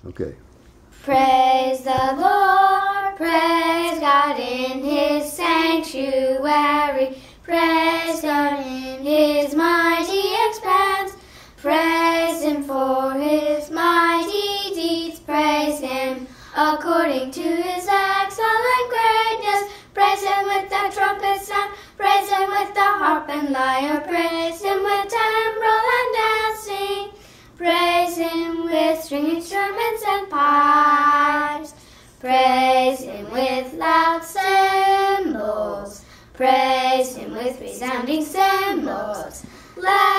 Okay. Praise the Lord, praise God in His sanctuary, praise God in His mighty expanse, praise Him for His mighty deeds, praise Him according to His excellent greatness, praise Him with the trumpet sound, praise Him with the harp and lyre, praise Him with timbrel and dancing, praise Him with string instruments and pipes, praise Him with loud cymbals, praise Him with resounding cymbals. Let